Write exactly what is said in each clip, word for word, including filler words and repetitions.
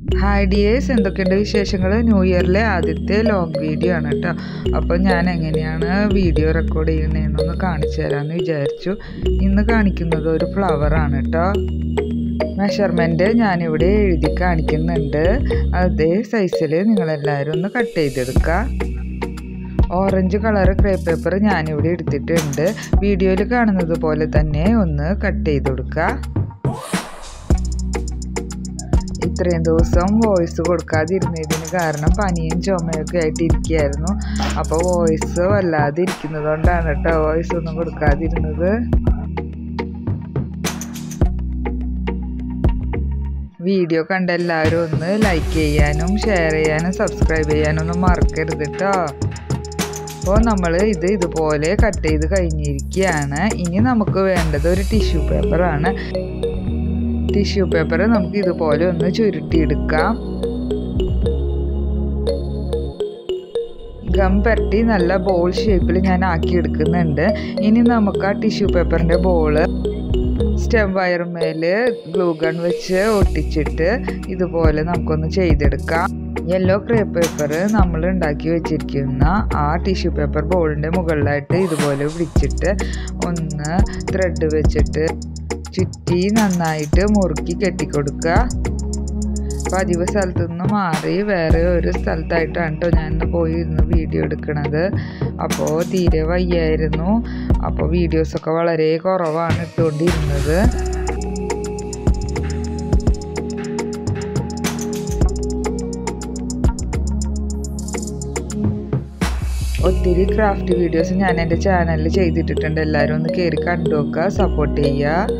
Hi dears, എന്തൊക്കെയുണ്ട് വിശേഷങ്ങൾ? New ഇയറിലെ ആദ്യത്തെ ലോങ് വീഡിയോ ആണ് കേട്ടോ. അപ്പോൾ ഞാൻ എങ്ങനെയാണ് വീഡിയോ റെക്കോർഡ് ചെയ്യുന്നതെന്നൊന്ന് കാണിച്ചു തരാമെന്ന് വിചാരിച്ചു. ഇന്ന് കാണിക്കുന്നത് ഒരു ഫ്ലവറാണ് കേട്ടോ. മെഷർമെൻറ്റ് ഞാനിവിടെ എഴുതി കാണിക്കുന്നുണ്ട്. അതേ സൈസിൽ നിങ്ങളെല്ലാവരും ഒന്ന് കട്ട് ചെയ്തെടുക്കുക. ഓറഞ്ച് കളർ ക്രേപ്പ് പേപ്പർ ഞാനിവിടെ എടുത്തിട്ടുണ്ട്. വീഡിയോയിൽ കാണുന്നത് പോലെ തന്നെ ഒന്ന് കട്ട് ചെയ്ത് കൊടുക്കുക. ഇത്രയും ദിവസം വോയിസ് കൊടുക്കാതിരുന്നതിന് കാരണം പനിയും ചുമയൊക്കെ ആയിട്ട് ഇരിക്കുകയായിരുന്നു. അപ്പോൾ വോയിസ് വല്ലാതെ ഇരിക്കുന്നത് കൊണ്ടാണ് കേട്ടോ വോയിസ് ഒന്നും കൊടുക്കാതിരുന്നത്. വീഡിയോ കണ്ട എല്ലാവരും ഒന്ന് ലൈക്ക് ചെയ്യാനും ഷെയർ ചെയ്യാനും സബ്സ്ക്രൈബ് ചെയ്യാനും ഒന്നും മറക്കരുത് കേട്ടോ. അപ്പോൾ നമ്മൾ ഇത് ഇതുപോലെ കട്ട് ചെയ്ത് കഴിഞ്ഞിരിക്കുകയാണ്. ഇനി നമുക്ക് വേണ്ടത് ഒരു ടിഷ്യൂ പേപ്പറാണ്. ടിഷ്യൂ പേപ്പർ നമുക്ക് ഇതുപോലെ ഒന്ന് ചുരുട്ടിയെടുക്കാം. ഗം പരട്ടി നല്ല ബോൾ ഷേപ്പിൽ ഞാൻ ആക്കിയെടുക്കുന്നുണ്ട്. ഇനി നമുക്ക് ആ ടിഷ്യൂ പേപ്പറിൻ്റെ ബോള് സ്റ്റെം വയറുമേൽ ഗ്ലൂ ഗൺ വെച്ച് ഒട്ടിച്ചിട്ട് ഇതുപോലെ നമുക്കൊന്ന് ചെയ്തെടുക്കാം. യെല്ലോ ക്രേപ്പ് പേപ്പർ നമ്മൾ ഉണ്ടാക്കി വെച്ചിരിക്കുന്ന ആ ടിഷ്യൂ പേപ്പർ ബോളിൻ്റെ മുകളിലായിട്ട് ഇതുപോലെ പിടിച്ചിട്ട് ഒന്ന് ത്രെഡ് വെച്ചിട്ട് ചുറ്റി നന്നായിട്ട് മുറുക്കി കെട്ടിക്കൊടുക്കുക. പതിവ് സ്ഥലത്തു നിന്ന് മാറി വേറെ ഒരു സ്ഥലത്തായിട്ടാണ് കേട്ടോ ഞാൻ പോയി ഇരുന്ന് വീഡിയോ എടുക്കണത്. അപ്പോൾ തീരെ വയ്യായിരുന്നു. അപ്പോൾ വീഡിയോസൊക്കെ വളരെ കുറവാണ് ഇട്ടുകൊണ്ടിരുന്നത്. ഒത്തിരി ക്രാഫ്റ്റ് വീഡിയോസ് ഞാൻ എൻ്റെ ചാനലിൽ ചെയ്തിട്ടിട്ടുണ്ട്. എല്ലാവരും ഒന്ന് കയറി കണ്ടു നോക്കുക, സപ്പോർട്ട് ചെയ്യുക.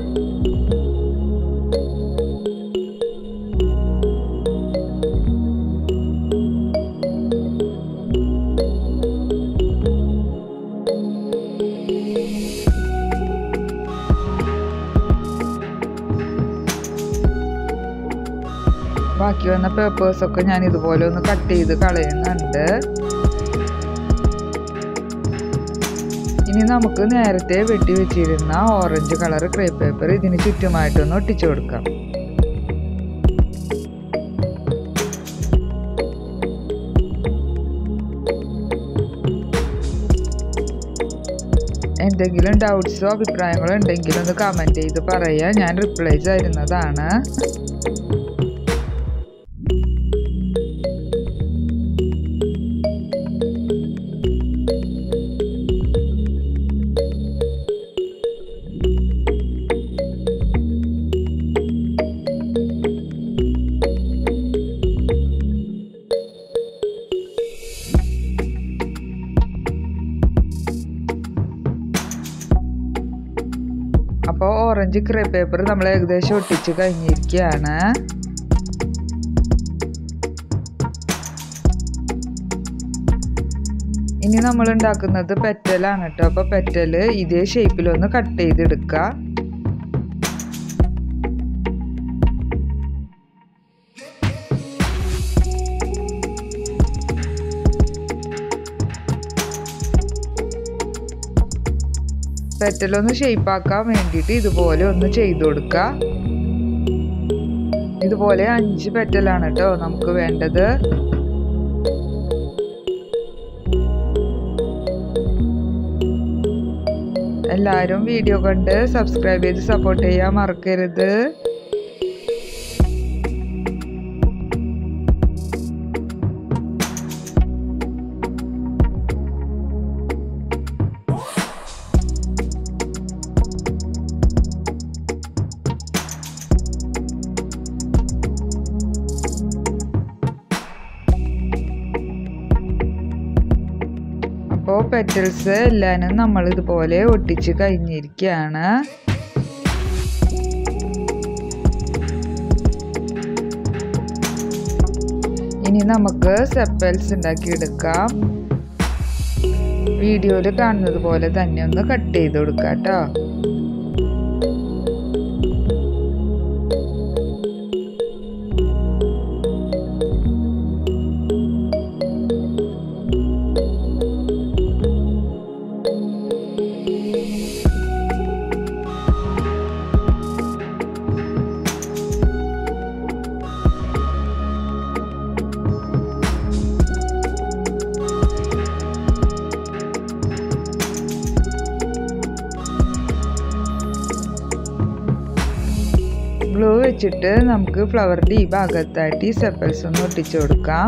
ബാക്കി വന്ന പേപ്പേഴ്സൊക്കെ ഞാൻ ഇതുപോലെ ഒന്ന് കട്ട് ചെയ്ത് കളയുന്നുണ്ട്. ഇനി നമുക്ക് നേരത്തെ വെട്ടി വെച്ചിരുന്ന ഓറഞ്ച് കളർ ക്രേപ്പ് പേപ്പർ ഇതിന് ചുറ്റുമായിട്ടൊന്ന് ഒട്ടിച്ചു കൊടുക്കാം. എന്തെങ്കിലും ഡൗട്ട്സോ അഭിപ്രായങ്ങളോ ഉണ്ടെങ്കിലും ഒന്ന് കമൻറ്റ് ചെയ്ത് പറയാം. ഞാൻ റിപ്ലൈ തരുന്നതാണ്. അപ്പോൾ ഓറഞ്ച് ക്രേപ്പ് പേപ്പർ നമ്മൾ ഏകദേശം ഒട്ടിച്ച് കഴിഞ്ഞിരിക്കുകയാണ്. ഇനി നമ്മൾ ഉണ്ടാക്കുന്നത് പെറ്റലാണ് കേട്ടോ. അപ്പോൾ പെറ്റൽ ഇതേ ഷേപ്പിലൊന്ന് കട്ട് ചെയ്തെടുക്കുക. പെറ്റലൊന്ന് ഷേപ്പാക്കാൻ വേണ്ടിയിട്ട് ഇതുപോലെ ഒന്ന് ചെയ്തു കൊടുക്കുക. ഇതുപോലെ അഞ്ച് പെറ്റലാണ് കേട്ടോ നമുക്ക് വേണ്ടത്. എല്ലാവരും വീഡിയോ കണ്ട് സബ്സ്ക്രൈബ് ചെയ്ത് സപ്പോർട്ട് ചെയ്യാൻ മറക്കരുത്. അപ്പോൾ പെറ്റൽസ് എല്ലാനും നമ്മൾ ഇതുപോലെ ഒട്ടിച്ച് കഴിഞ്ഞിരിക്കുകയാണ്. ഇനി നമുക്ക് സെപ്പൽസ് ഉണ്ടാക്കിയെടുക്കാം. വീഡിയോയിൽ കാണുന്നത് പോലെ തന്നെ ഒന്ന് കട്ട് ചെയ്ത് കൊടുക്കാം കേട്ടോ. വെച്ചിട്ട് നമുക്ക് ഫ്ലവറിൻ്റെ ഈ ഭാഗത്തായിട്ട് ഈ സെപ്പൽസ് ഒന്ന് ഒട്ടിച്ചു കൊടുക്കാം.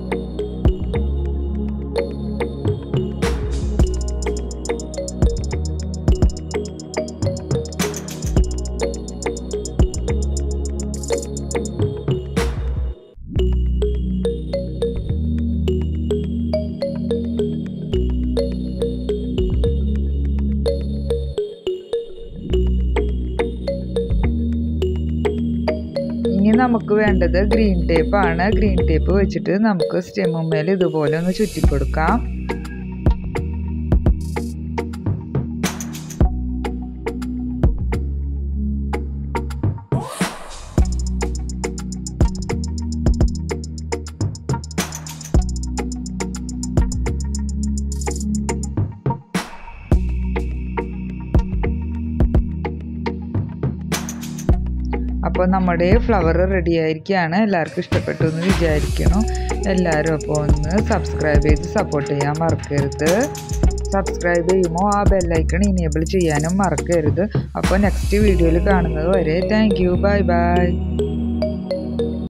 ഇനി നമുക്ക് വേണ്ടത് ഗ്രീൻ ടേപ്പ് ആണ്. ഗ്രീൻ ടേപ്പ് വെച്ചിട്ട് നമുക്ക് സ്റ്റെമ്മുമേൽ ഇതുപോലെ ഒന്ന് ചുറ്റിക്കൊടുക്കാം. അപ്പോൾ നമ്മുടെ ഫ്ലവർ റെഡി ആയിരിക്കുകയാണ്. എല്ലാവർക്കും ഇഷ്ടപ്പെട്ടു എന്ന് വിചാരിക്കണം. എല്ലാവരും അപ്പോൾ ഒന്ന് സബ്സ്ക്രൈബ് ചെയ്ത് സപ്പോർട്ട് ചെയ്യാൻ മറക്കരുത്. സബ്സ്ക്രൈബ് ചെയ്യുമ്പോൾ ആ ബെല്ലൈക്കൺ ഇനേബിൾ ചെയ്യാനും മറക്കരുത്. അപ്പോൾ നെക്സ്റ്റ് വീഡിയോയിൽ കാണുന്നത് വരെ താങ്ക് യു. Bye bye.